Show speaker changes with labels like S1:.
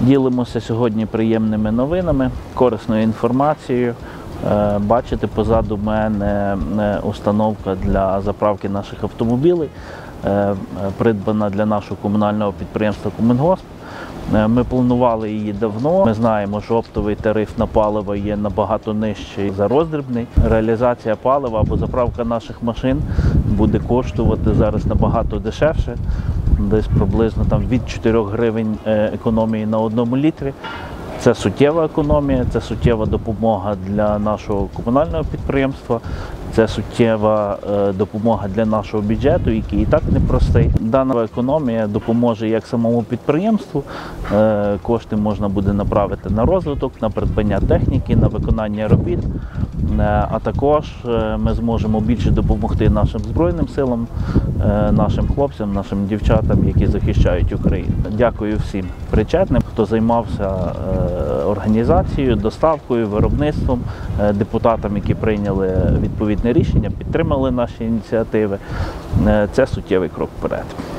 S1: Ділимося сьогодні приємними новинами, корисною інформацією. Бачите, позаду мене установка для заправки наших автомобілів, придбана для нашого комунального підприємства «Комунгосп». Ми планували її давно. Ми знаємо, що оптовий тариф на паливо є набагато нижчий за роздрібний. Реалізація палива або заправка наших машин буде коштувати зараз набагато дешевше. Десь приблизно від 4 гривень економії на 1 літрі. Це суттєва економія, це суттєва допомога для нашого комунального підприємства, це суттєва допомога для нашого бюджету, який і так непростий. Дана економія допоможе як самому підприємству, кошти можна буде направити на розвиток, на придбання техніки, на виконання робіт, а також ми зможемо більше допомогти нашим Збройним силам, нашим хлопцям, нашим дівчатам, які захищають Україну. Дякую всім причетним, хто займався організацією, доставкою, виробництвом, депутатам, які прийняли відповідне рішення, підтримали наші ініціативи. Це суттєвий крок вперед.